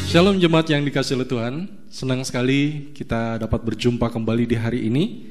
Shalom jemaat yang dikasihi oleh Tuhan. Senang sekali kita dapat berjumpa kembali di hari ini.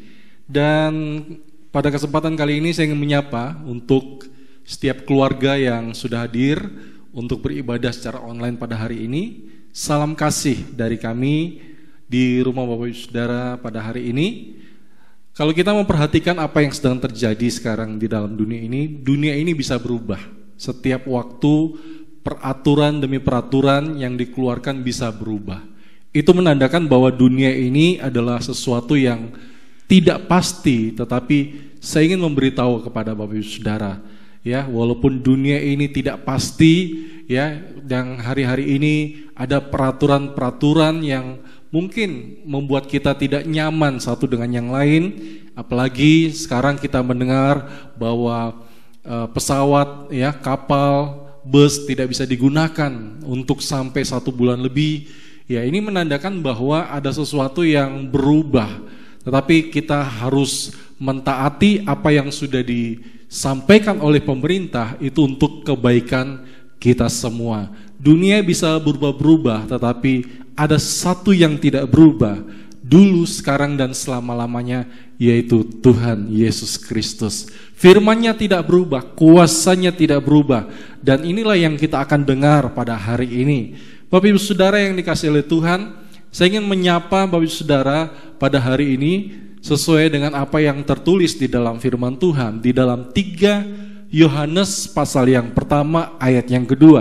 Dan pada kesempatan kali ini saya ingin menyapa untuk setiap keluarga yang sudah hadir untuk beribadah secara online pada hari ini. Salam kasih dari kami di rumah Bapak Ibu Saudara pada hari ini. Kalau kita memperhatikan apa yang sedang terjadi sekarang di dalam dunia ini bisa berubah. Setiap waktu peraturan demi peraturan yang dikeluarkan bisa berubah. Itu menandakan bahwa dunia ini adalah sesuatu yang tidak pasti, tetapi saya ingin memberitahu kepada Bapak Ibu Saudara, ya, walaupun dunia ini tidak pasti, ya, dan hari-hari ini ada peraturan-peraturan yang mungkin membuat kita tidak nyaman satu dengan yang lain, apalagi sekarang kita mendengar bahwa pesawat, ya, kapal, bus tidak bisa digunakan untuk sampai 1 bulan lebih. Ya, ini menandakan bahwa ada sesuatu yang berubah. Tetapi kita harus mentaati apa yang sudah disampaikan oleh pemerintah itu untuk kebaikan kita semua. Dunia bisa berubah-berubah, tetapi ada satu yang tidak berubah dulu, sekarang, dan selama-lamanya, yaitu Tuhan Yesus Kristus. Firman-Nya tidak berubah, kuasanya tidak berubah, dan inilah yang kita akan dengar pada hari ini. Bapak Ibu Saudara yang dikasihi oleh Tuhan, saya ingin menyapa Bapak Ibu Saudara pada hari ini sesuai dengan apa yang tertulis di dalam firman Tuhan, di dalam 3 Yohanes pasal yang pertama ayat yang kedua.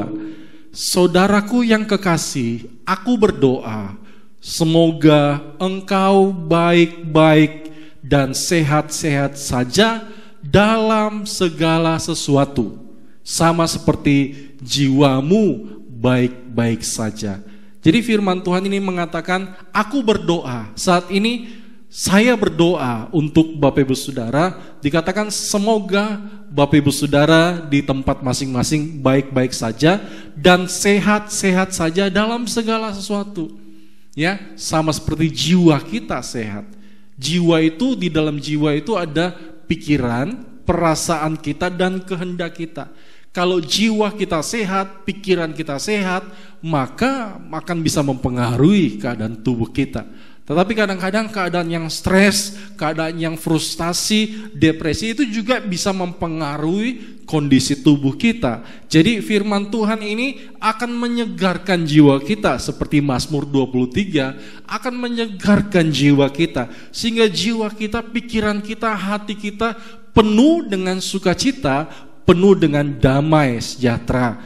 Saudaraku yang kekasih, aku berdoa, semoga engkau baik-baik dan sehat-sehat saja dalam segala sesuatu, sama seperti jiwamu baik-baik saja. Jadi firman Tuhan ini mengatakan, aku berdoa. Saat ini saya berdoa untuk Bapak Ibu Saudara, dikatakan semoga Bapak Ibu Saudara di tempat masing-masing baik-baik saja dan sehat-sehat saja dalam segala sesuatu. Ya, sama seperti jiwa kita sehat. Jiwa itu, di dalam jiwa itu ada pikiran, perasaan kita, dan kehendak kita. Kalau jiwa kita sehat, pikiran kita sehat, maka akan bisa mempengaruhi keadaan tubuh kita. Tetapi kadang-kadang keadaan yang stres, keadaan yang frustasi, depresi itu juga bisa mempengaruhi kondisi tubuh kita. Jadi firman Tuhan ini akan menyegarkan jiwa kita, seperti Mazmur 23 akan menyegarkan jiwa kita, sehingga jiwa kita, pikiran kita, hati kita penuh dengan sukacita, penuh dengan damai sejahtera.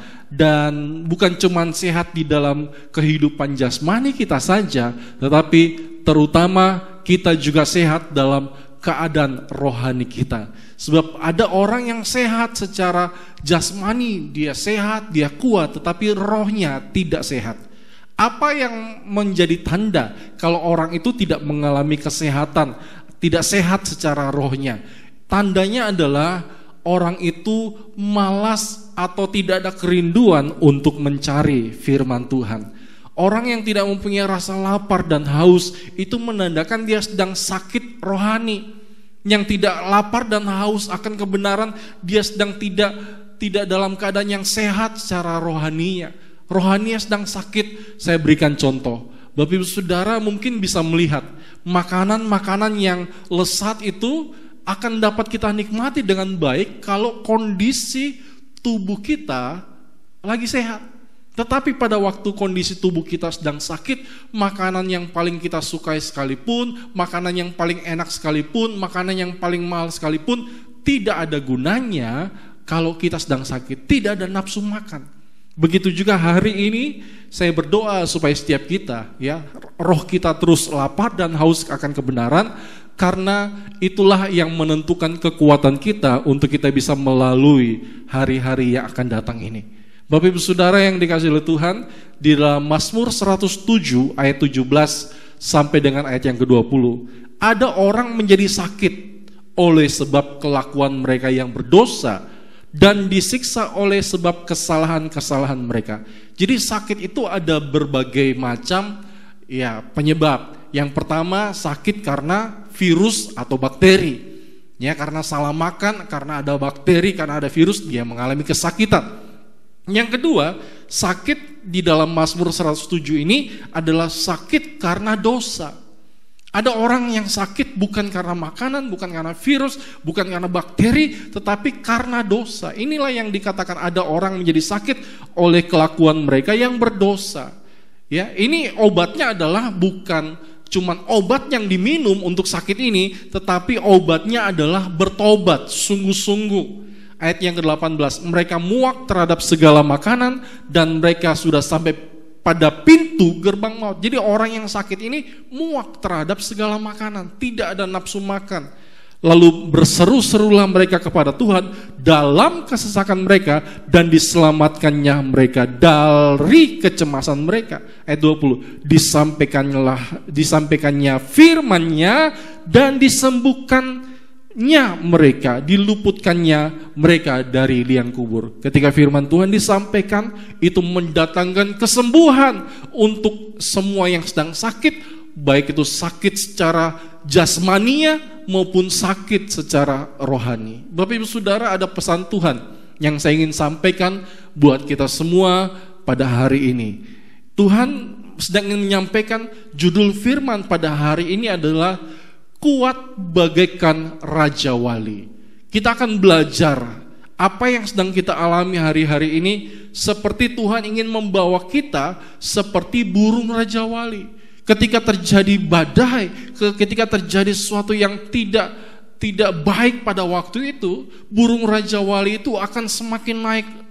Dan bukan cuma sehat di dalam kehidupan jasmani kita saja, tetapi terutama kita juga sehat dalam keadaan rohani kita. Sebab ada orang yang sehat secara jasmani, dia sehat, dia kuat, tetapi rohnya tidak sehat. Apa yang menjadi tanda kalau orang itu tidak mengalami kesehatan, tidak sehat secara rohnya? Tandanya adalah orang itu malas atau tidak ada kerinduan untuk mencari firman Tuhan. Orang yang tidak mempunyai rasa lapar dan haus itu menandakan dia sedang sakit rohani. Yang tidak lapar dan haus akan kebenaran, dia sedang tidak dalam keadaan yang sehat secara rohaninya. Rohaninya sedang sakit. Saya berikan contoh. Bapak Ibu Saudara mungkin bisa melihat makanan-makanan yang lesat itu akan dapat kita nikmati dengan baik kalau kondisi tubuh kita lagi sehat. Tetapi pada waktu kondisi tubuh kita sedang sakit, makanan yang paling kita sukai sekalipun, makanan yang paling enak sekalipun, makanan yang paling mahal sekalipun, tidak ada gunanya kalau kita sedang sakit, tidak ada nafsu makan. Begitu juga hari ini saya berdoa supaya setiap kita, ya, roh kita terus lapar dan haus akan kebenaran, karena itulah yang menentukan kekuatan kita untuk kita bisa melalui hari-hari yang akan datang ini. Bapak Ibu Saudara yang dikasihi oleh Tuhan, di dalam Mazmur 107 ayat 17 sampai dengan ayat yang ke-20, ada orang menjadi sakit oleh sebab kelakuan mereka yang berdosa dan disiksa oleh sebab kesalahan-kesalahan mereka. Jadi sakit itu ada berbagai macam, ya, penyebab. Yang pertama, sakit karena virus atau bakteri. Ya, karena salah makan, karena ada bakteri, karena ada virus, dia mengalami kesakitan. Yang kedua, sakit di dalam Mazmur 107 ini adalah sakit karena dosa. Ada orang yang sakit bukan karena makanan, bukan karena virus, bukan karena bakteri, tetapi karena dosa. Inilah yang dikatakan ada orang menjadi sakit oleh kelakuan mereka yang berdosa. Ya, ini obatnya adalah bukan cuman obat yang diminum untuk sakit ini, tetapi obatnya adalah bertobat sungguh-sungguh. Ayat yang ke-18, mereka muak terhadap segala makanan dan mereka sudah sampai pada pintu gerbang maut. Jadi orang yang sakit ini muak terhadap segala makanan, tidak ada nafsu makan. Lalu berseru-serulah mereka kepada Tuhan dalam kesesakan mereka dan diselamatkannya mereka dari kecemasan mereka. Ayat 20, disampaikannya firman-Nya dan disembuhkannya mereka, diluputkannya mereka dari liang kubur. Ketika firman Tuhan disampaikan, itu mendatangkan kesembuhan untuk semua yang sedang sakit, baik itu sakit secara jasmania maupun sakit secara rohani. Bapak Ibu Saudara, ada pesan Tuhan yang saya ingin sampaikan buat kita semua pada hari ini. Tuhan sedang ingin menyampaikan judul firman pada hari ini adalah kuat bagaikan Raja Wali. Kita akan belajar apa yang sedang kita alami hari-hari ini, seperti Tuhan ingin membawa kita seperti burung Raja Wali. Ketika terjadi badai, ketika terjadi sesuatu yang tidak baik pada waktu itu, burung Raja Wali itu akan semakin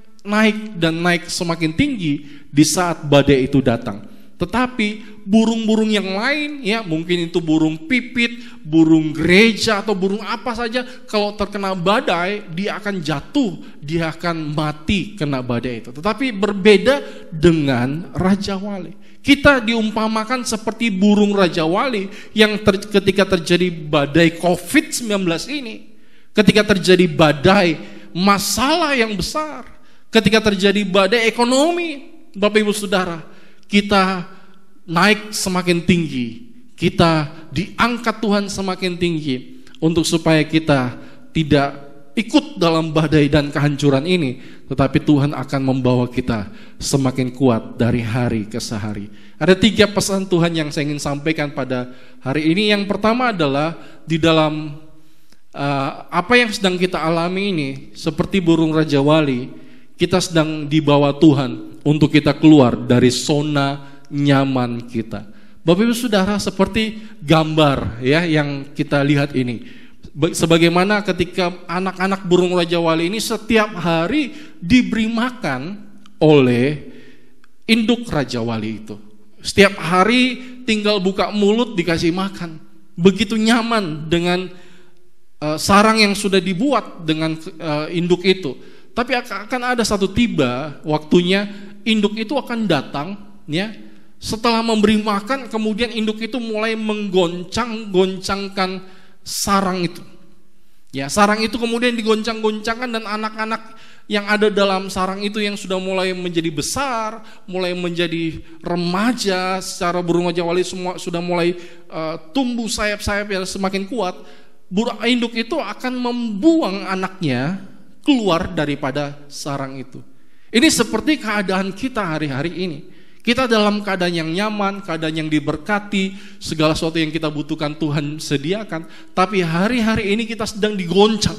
naik semakin tinggi di saat badai itu datang. Tetapi burung-burung yang lain, ya mungkin itu burung pipit, burung gereja atau burung apa saja, kalau terkena badai dia akan jatuh, dia akan mati kena badai itu. Tetapi berbeda dengan Raja Wali. Kita diumpamakan seperti burung Raja Wali yang ketika terjadi badai COVID-19 ini, ketika terjadi badai masalah yang besar, ketika terjadi badai ekonomi, Bapak Ibu Saudara, kita naik semakin tinggi, kita diangkat Tuhan semakin tinggi untuk supaya kita tidak ikut dalam badai dan kehancuran ini, tetapi Tuhan akan membawa kita semakin kuat dari hari ke hari. Ada 3 pesan Tuhan yang saya ingin sampaikan pada hari ini. Yang pertama adalah di dalam apa yang sedang kita alami ini, seperti burung Raja Wali, kita sedang dibawa Tuhan untuk kita keluar dari zona nyaman kita. Bapak Ibu Saudara, seperti gambar ya yang kita lihat ini. Sebagaimana ketika anak-anak burung Raja Wali ini setiap hari diberi makan oleh induk Raja Wali itu. Setiap hari tinggal buka mulut dikasih makan. Begitu nyaman dengan sarang yang sudah dibuat dengan induk itu. Tapi akan ada satu tiba waktunya induk itu akan datang, ya. Setelah memberi makan, kemudian induk itu mulai menggoncang-goncangkan sarang itu. Ya, sarang itu kemudian digoncang-goncangkan dan anak-anak yang ada dalam sarang itu yang sudah mulai menjadi besar, mulai menjadi remaja, secara burung Raja Wali semua sudah mulai tumbuh sayap-sayap yang semakin kuat. Burung induk itu akan membuang anaknya keluar daripada sarang itu. Ini seperti keadaan kita hari-hari ini. Kita dalam keadaan yang nyaman, keadaan yang diberkati, segala sesuatu yang kita butuhkan Tuhan sediakan. Tapi hari-hari ini kita sedang digoncang.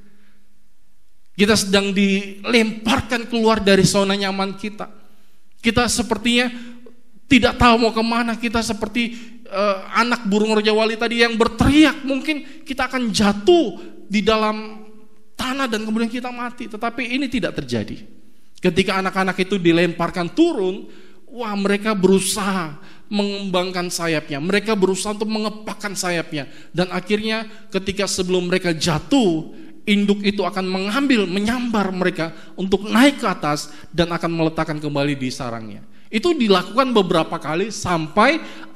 Kita sedang dilemparkan keluar dari zona nyaman kita. Kita sepertinya tidak tahu mau kemana. Kita seperti anak burung Raja Wali tadi yang berteriak. Mungkin kita akan jatuh di dalam tanah dan kemudian kita mati. Tetapi ini tidak terjadi. Ketika anak-anak itu dilemparkan turun, wah, mereka berusaha mengembangkan sayapnya. Mereka berusaha untuk mengepakkan sayapnya. Dan akhirnya ketika sebelum mereka jatuh, induk itu akan menyambar mereka untuk naik ke atas dan akan meletakkan kembali di sarangnya. Itu dilakukan beberapa kali sampai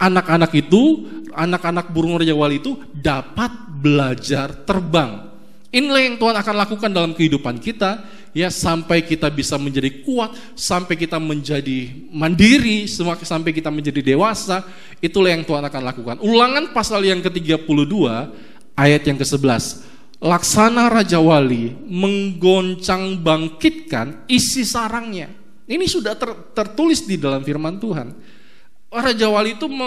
anak-anak burung Raja Wali itu dapat belajar terbang. Inilah yang Tuhan akan lakukan dalam kehidupan kita, ya, sampai kita bisa menjadi kuat, sampai kita menjadi mandiri, sampai kita menjadi dewasa. Itulah yang Tuhan akan lakukan. Ulangan pasal yang ke-32 ayat yang ke-11. laksana Raja Wali menggoncang bangkitkan isi sarangnya. Ini sudah tertulis di dalam firman Tuhan. Raja Wali itu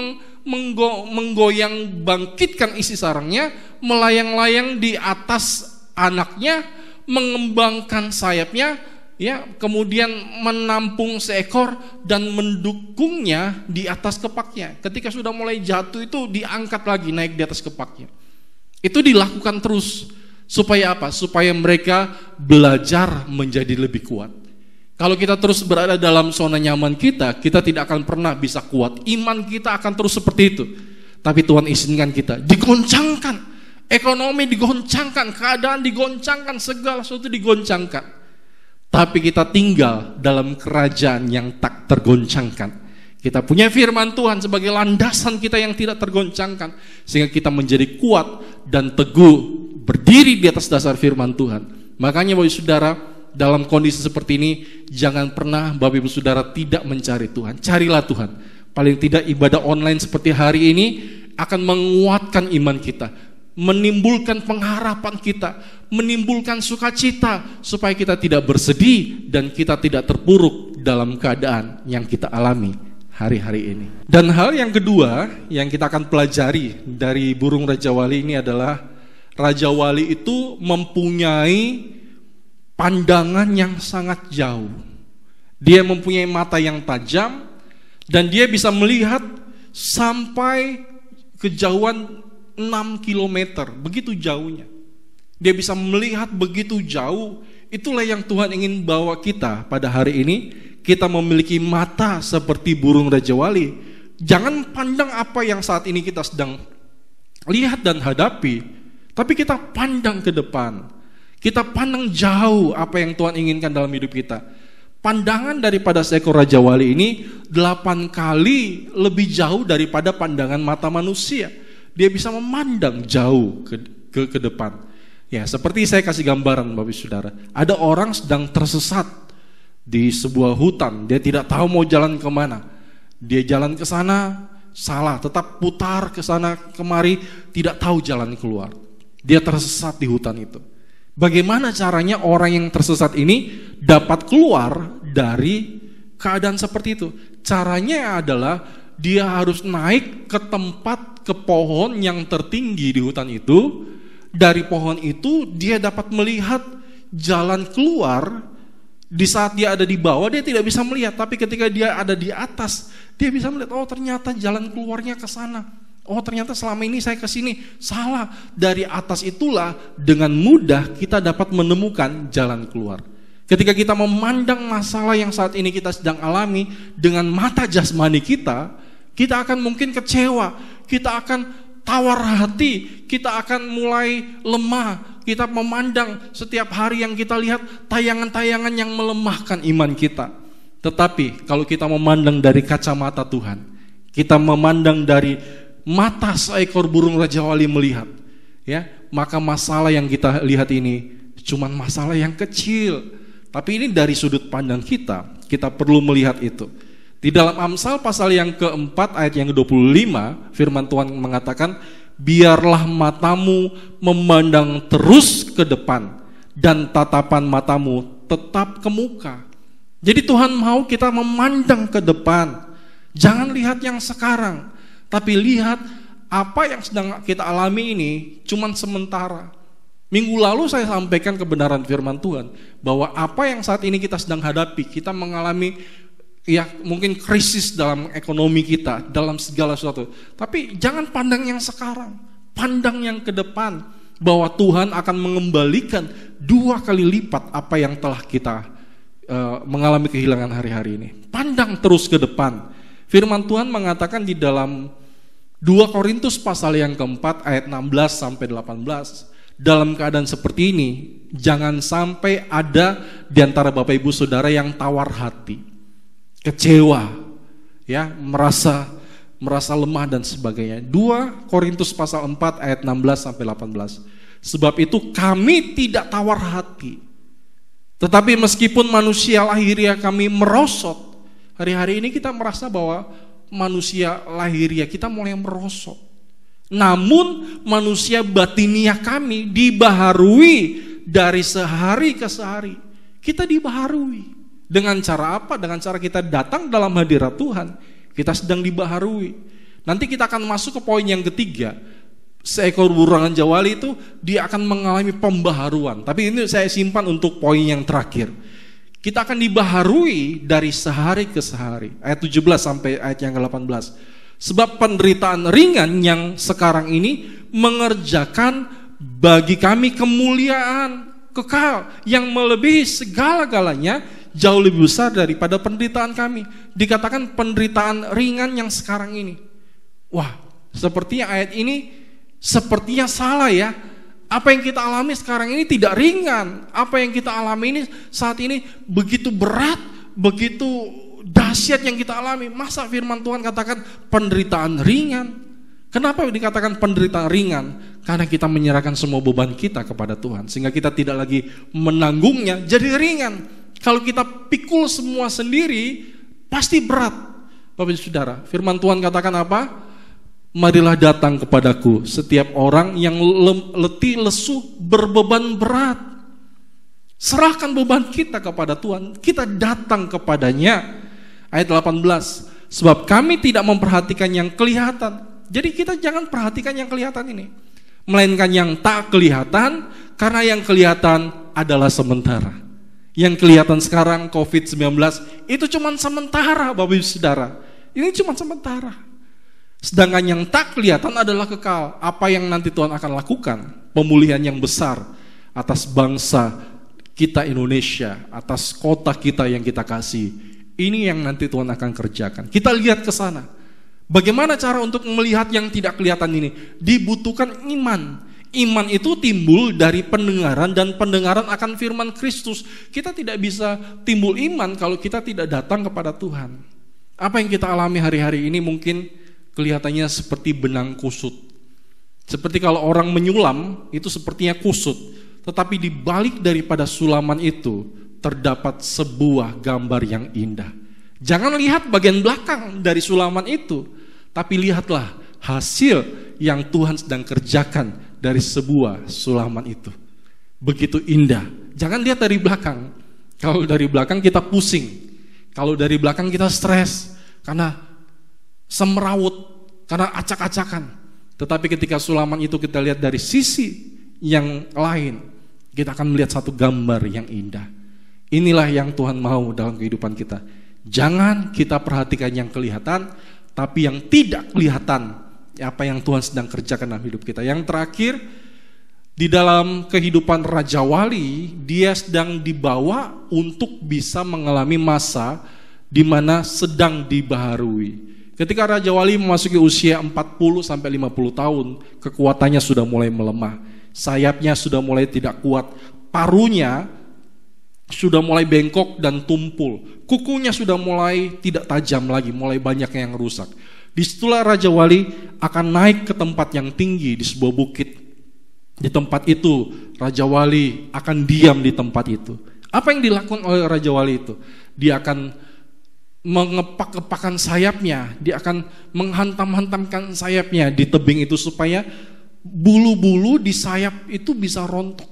menggoyang bangkitkan isi sarangnya, melayang-layang di atas anaknya, mengembangkan sayapnya, ya, kemudian menampung seekor dan mendukungnya di atas kepaknya. Ketika sudah mulai jatuh itu diangkat lagi naik di atas kepaknya. Itu dilakukan terus supaya apa? Supaya mereka belajar menjadi lebih kuat. Kalau kita terus berada dalam zona nyaman kita tidak akan pernah bisa kuat. Iman kita akan terus seperti itu. Tapi Tuhan izinkan kita digoncangkan, ekonomi digoncangkan, keadaan digoncangkan, segala sesuatu digoncangkan. Tapi kita tinggal dalam kerajaan yang tak tergoncangkan. Kita punya firman Tuhan sebagai landasan kita yang tidak tergoncangkan, sehingga kita menjadi kuat dan teguh berdiri di atas dasar firman Tuhan. Makanya Bapak Saudara, dalam kondisi seperti ini jangan pernah Bapak Ibu Saudara tidak mencari Tuhan. Carilah Tuhan. Paling tidak ibadah online seperti hari ini akan menguatkan iman kita, menimbulkan pengharapan kita, menimbulkan sukacita supaya kita tidak bersedih dan kita tidak terpuruk dalam keadaan yang kita alami hari-hari ini. Dan hal yang kedua yang kita akan pelajari dari burung Raja Wali ini adalah Raja Wali itu mempunyai pandangan yang sangat jauh. Dia mempunyai mata yang tajam dan dia bisa melihat sampai kejauhan 6 km, begitu jauhnya. Dia bisa melihat begitu jauh. Itulah yang Tuhan ingin bawa kita pada hari ini. Kita memiliki mata seperti burung Raja Wali. Jangan pandang apa yang saat ini kita sedang lihat dan hadapi, tapi kita pandang ke depan. Kita pandang jauh apa yang Tuhan inginkan dalam hidup kita. Pandangan daripada seekor Raja Wali ini 8 kali lebih jauh daripada pandangan mata manusia. Dia bisa memandang jauh ke depan. Ya, seperti saya kasih gambaran Bapak Saudara. Ada orang sedang tersesat di sebuah hutan. Dia tidak tahu mau jalan kemana. Dia jalan ke sana, salah. Tetap putar ke sana kemari, tidak tahu jalan keluar. Dia tersesat di hutan itu. Bagaimana caranya orang yang tersesat ini dapat keluar dari keadaan seperti itu? Caranya adalah dia harus naik ke tempat, ke pohon yang tertinggi di hutan itu. Dari pohon itu dia dapat melihat jalan keluar. Di saat dia ada di bawah dia tidak bisa melihat, tapi ketika dia ada di atas dia bisa melihat, oh ternyata jalan keluarnya ke sana. Oh ternyata selama ini saya ke sini salah. Dari atas itulah dengan mudah kita dapat menemukan jalan keluar. Ketika kita memandang masalah yang saat ini kita sedang alami dengan mata jasmani kita akan mungkin kecewa, kita akan tawar hati, kita akan mulai lemah. Kita memandang setiap hari yang kita lihat tayangan-tayangan yang melemahkan iman kita. Tetapi kalau kita memandang dari kacamata Tuhan, kita memandang dari mata seekor burung Raja Wali melihat, ya, maka masalah yang kita lihat ini cuman masalah yang kecil. Tapi ini dari sudut pandang kita perlu melihat itu. Di dalam Amsal pasal yang keempat ayat yang ke-25, firman Tuhan mengatakan, biarlah matamu memandang terus ke depan dan tatapan matamu tetap ke muka. Jadi Tuhan mau kita memandang ke depan. Jangan lihat yang sekarang, tapi lihat apa yang sedang kita alami ini cuman sementara. Minggu lalu saya sampaikan kebenaran firman Tuhan bahwa apa yang saat ini kita sedang hadapi, kita mengalami ya mungkin krisis dalam ekonomi kita, dalam segala sesuatu. Tapi jangan pandang yang sekarang, pandang yang ke depan, bahwa Tuhan akan mengembalikan 2 kali lipat apa yang telah kita mengalami kehilangan hari-hari ini. Pandang terus ke depan. Firman Tuhan mengatakan di dalam 2 Korintus pasal yang keempat ayat 16 sampai 18, dalam keadaan seperti ini jangan sampai ada di antara Bapak Ibu Saudara yang tawar hati, kecewa, ya, merasa lemah dan sebagainya. 2 Korintus pasal 4 ayat 16 sampai 18. Sebab itu kami tidak tawar hati, tetapi meskipun manusia lahiriah kami merosot. Hari-hari ini kita merasa bahwa manusia lahiriah kita mulai merosot. Namun manusia batiniah kami dibaharui dari sehari ke sehari. Kita dibaharui. Dengan cara apa? Dengan cara kita datang dalam hadirat Tuhan. Kita sedang dibaharui. Nanti kita akan masuk ke poin yang ketiga. Seekor burung raja wali itu dia akan mengalami pembaharuan. Tapi ini saya simpan untuk poin yang terakhir. Kita akan dibaharui dari sehari ke sehari. Ayat 17 sampai ayat yang ke-18. Sebab penderitaan ringan yang sekarang ini mengerjakan bagi kami kemuliaan kekal yang melebihi segala-galanya, jauh lebih besar daripada penderitaan kami. Dikatakan penderitaan ringan yang sekarang ini. Wah, sepertinya ayat ini sepertinya salah ya. Apa yang kita alami sekarang ini tidak ringan. Apa yang kita alami ini saat ini begitu berat, begitu dahsyat yang kita alami. Masa firman Tuhan katakan penderitaan ringan? Kenapa dikatakan penderitaan ringan? Karena kita menyerahkan semua beban kita kepada Tuhan, sehingga kita tidak lagi menanggungnya, jadi ringan. Kalau kita pikul semua sendiri, pasti berat. Bapak Ibu Saudara, firman Tuhan katakan apa? Marilah datang kepadaku setiap orang yang letih, lesu, berbeban berat. Serahkan beban kita kepada Tuhan, kita datang kepadanya. Ayat 18, sebab kami tidak memperhatikan yang kelihatan. Jadi kita jangan perhatikan yang kelihatan ini, melainkan yang tak kelihatan, karena yang kelihatan adalah sementara. Yang kelihatan sekarang COVID-19 itu cuma sementara, Bapak Ibu Saudara. Ini cuma sementara. Sedangkan yang tak kelihatan adalah kekal. Apa yang nanti Tuhan akan lakukan? Pemulihan yang besar atas bangsa kita Indonesia, atas kota kita yang kita kasih. Ini yang nanti Tuhan akan kerjakan. Kita lihat ke sana. Bagaimana cara untuk melihat yang tidak kelihatan ini? Dibutuhkan iman. Iman itu timbul dari pendengaran, dan pendengaran akan firman Kristus. Kita tidak bisa timbul iman kalau kita tidak datang kepada Tuhan. Apa yang kita alami hari-hari ini mungkin kelihatannya seperti benang kusut. Seperti kalau orang menyulam, itu sepertinya kusut. Tetapi di balik daripada sulaman itu terdapat sebuah gambar yang indah. Jangan lihat bagian belakang dari sulaman itu, tapi lihatlah hasil yang Tuhan sedang kerjakan dari sebuah sulaman itu. Begitu indah. Jangan lihat dari belakang. Kalau dari belakang kita pusing. Kalau dari belakang kita stres karena semrawut, karena acak-acakan. Tetapi ketika sulaman itu kita lihat dari sisi yang lain, kita akan melihat satu gambar yang indah. Inilah yang Tuhan mau dalam kehidupan kita. Jangan kita perhatikan yang kelihatan, tapi yang tidak kelihatan, apa yang Tuhan sedang kerjakan dalam hidup kita. Yang terakhir, di dalam kehidupan Raja Wali, dia sedang dibawa untuk bisa mengalami masa di mana sedang dibaharui. Ketika Raja Wali memasuki usia 40-50 tahun, kekuatannya sudah mulai melemah. Sayapnya sudah mulai tidak kuat, parunya sudah mulai bengkok dan tumpul. Kukunya sudah mulai tidak tajam lagi, mulai banyak yang rusak. Disitulah Raja Wali akan naik ke tempat yang tinggi di sebuah bukit. Di tempat itu Raja Wali akan diam di tempat itu. Apa yang dilakukan oleh Raja Wali itu? Dia akan mengepak-kepakan sayapnya, dia akan menghantam-hantamkan sayapnya di tebing itu supaya bulu-bulu di sayap itu bisa rontok.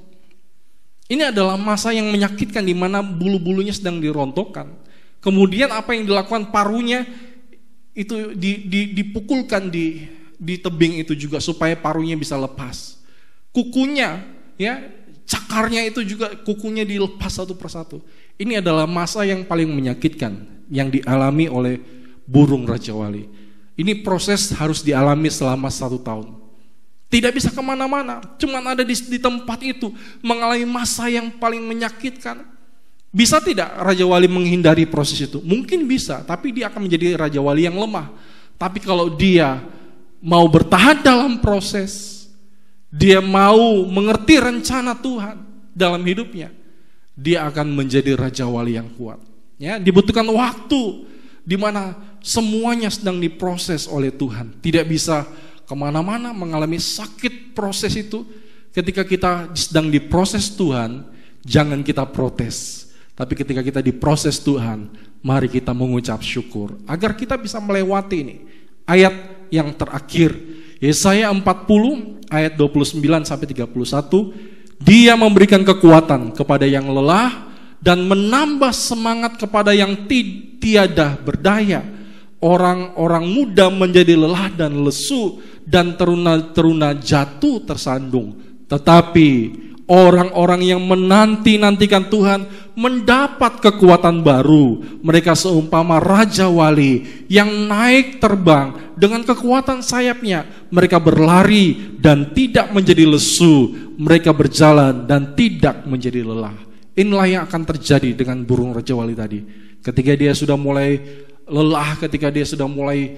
Ini adalah masa yang menyakitkan di mana bulu-bulunya sedang dirontokkan. Kemudian apa yang dilakukan, parunya itu dipukulkan di tebing itu juga supaya parunya bisa lepas. Kukunya, ya, cakarnya itu juga kukunya dilepas satu persatu. Ini adalah masa yang paling menyakitkan yang dialami oleh burung Raja Wali. Ini proses harus dialami selama 1 tahun. Tidak bisa kemana-mana, cuma ada di tempat itu, mengalami masa yang paling menyakitkan. Bisa tidak Raja Wali menghindari proses itu? Mungkin bisa, tapi dia akan menjadi Raja Wali yang lemah. Tapi kalau dia mau bertahan dalam proses, dia mau mengerti rencana Tuhan dalam hidupnya, dia akan menjadi Raja Wali yang kuat. Ya, dibutuhkan waktu di mana semuanya sedang diproses oleh Tuhan. Tidak bisa kemana-mana mengalami sakit proses itu. Ketika kita sedang diproses Tuhan, jangan kita protes. Tapi ketika kita diproses Tuhan, mari kita mengucap syukur agar kita bisa melewati ini. Ayat yang terakhir Yesaya 40 ayat 29 sampai 31, Dia memberikan kekuatan kepada yang lelah dan menambah semangat kepada yang tiada berdaya. Orang-orang muda menjadi lelah dan lesu, dan teruna-teruna jatuh tersandung. Tetapi orang-orang yang menanti-nantikan Tuhan mendapat kekuatan baru. Mereka seumpama Raja Wali yang naik terbang dengan kekuatan sayapnya. Mereka berlari dan tidak menjadi lesu. Mereka berjalan dan tidak menjadi lelah. Inilah yang akan terjadi dengan burung Raja Wali tadi. Ketika dia sudah mulai lelah, ketika dia sudah mulai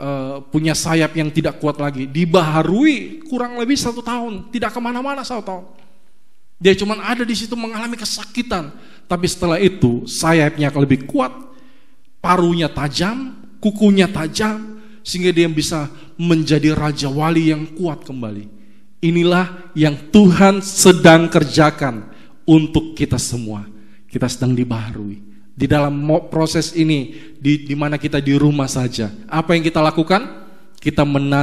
punya sayap yang tidak kuat lagi, dibaharui kurang lebih 1 tahun, tidak kemana-mana 1 tahun. Dia cuma ada di situ mengalami kesakitan, tapi setelah itu sayapnya lebih kuat, paruhnya tajam, kukunya tajam, sehingga dia bisa menjadi Raja Wali yang kuat kembali. Inilah yang Tuhan sedang kerjakan untuk kita semua. Kita sedang dibaharui. Di dalam proses ini, di mana kita di rumah saja, apa yang kita lakukan? Kita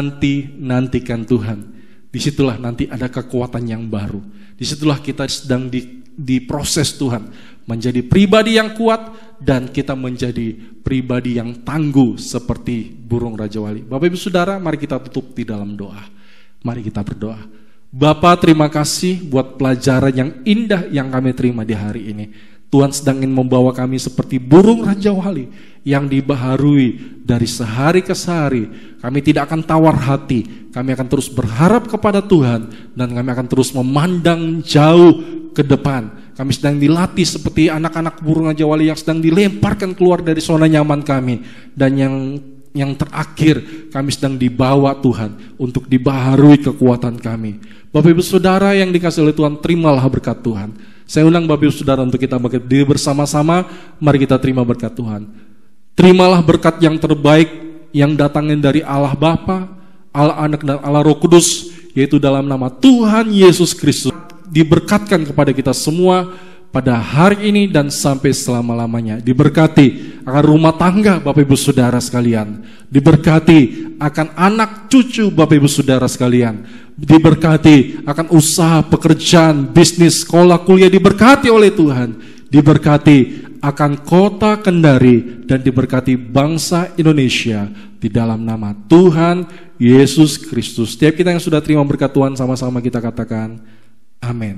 menantikan Tuhan. Disitulah nanti ada kekuatan yang baru. Disitulah kita sedang diproses Tuhan, menjadi pribadi yang kuat, dan kita menjadi pribadi yang tangguh seperti burung Raja Wali. Bapak Ibu Saudara, mari kita tutup di dalam doa. Mari kita berdoa. Bapa, terima kasih buat pelajaran yang indah yang kami terima di hari ini. Tuhan sedang ingin membawa kami seperti burung Raja Wali yang dibaharui dari sehari ke sehari. Kami tidak akan tawar hati, kami akan terus berharap kepada Tuhan, dan kami akan terus memandang jauh ke depan. Kami sedang dilatih seperti anak-anak burung Raja Wali yang sedang dilemparkan keluar dari zona nyaman kami. Dan yang terakhir, kami sedang dibawa Tuhan untuk dibaharui kekuatan kami. Bapak Ibu Saudara yang dikasihi oleh Tuhan, terimalah berkat Tuhan. Saya undang Bapak Ibu Saudara untuk kita berdiri bersama-sama. Mari kita terima berkat Tuhan. Terimalah berkat yang terbaik yang datangnya dari Allah Bapa, Allah Anak, dan Allah Roh Kudus, yaitu dalam nama Tuhan Yesus Kristus. Diberkatkan kepada kita semua pada hari ini dan sampai selama-lamanya. Diberkati akan rumah tangga Bapak Ibu Saudara sekalian. Diberkati akan anak cucu Bapak Ibu Saudara sekalian. Diberkati akan usaha, pekerjaan, bisnis, sekolah, kuliah, diberkati oleh Tuhan. Diberkati akan kota Kendari dan diberkati bangsa Indonesia di dalam nama Tuhan Yesus Kristus. Setiap kita yang sudah terima berkat Tuhan, sama-sama kita katakan amin.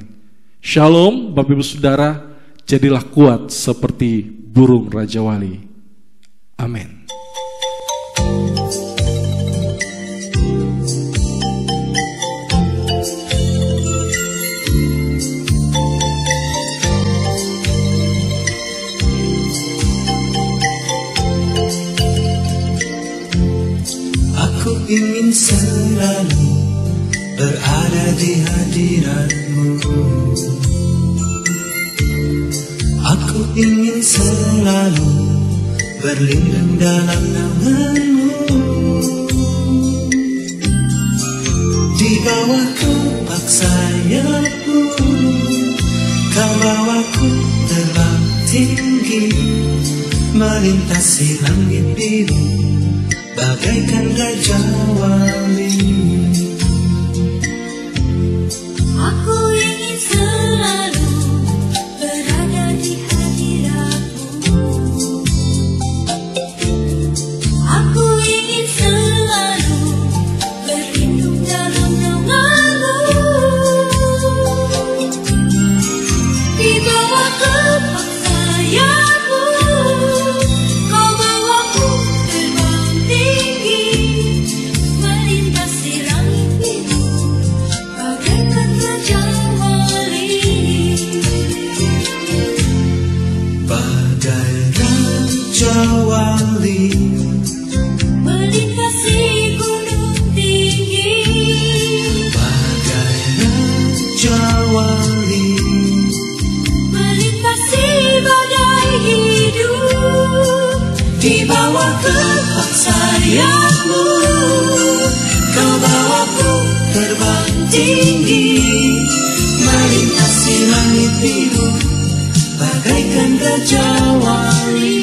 Shalom Bapak Ibu Saudara, jadilah kuat seperti burung Raja Wali. Amin. Aku ingin selalu berada di hadirat-Mu. Aku ingin selalu berlindung dalam nama-Mu. Di bawah kepak sayap-Mu, Kau bawaku terbang tinggi, melintasi langit biru bagaikan Raja Wali. Aku ingin selalu berada di hadirat-Mu. Aku ingin selalu berlindung dalam nama-Mu. Di bawah kepak sayap-Mu, Kau bawaku terbang tinggi, melintasi langit biru bagaikan Raja Wali. Bagai Raja Wali, Melintasi gunung tinggi, bagai Raja Wali, melintasi badai hidup. di bawah kepak sayap-Mu, Kau bawaku terbang tinggi, melintasi langit biru bagaikan Raja Wali.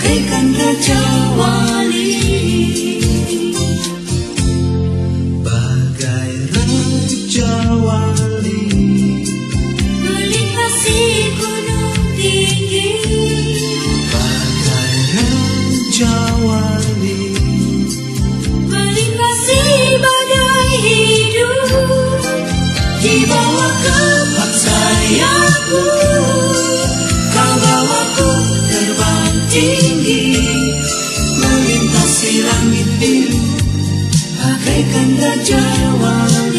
bagaikan raja wali. Bagai raja wali, melintasi gunung tinggi, bagai raja wali, melintasi badai hidup, di bawah kepak sayapmu, kau bawaku terbang tinggi, melintasi langit biru, bagaikan raja wali.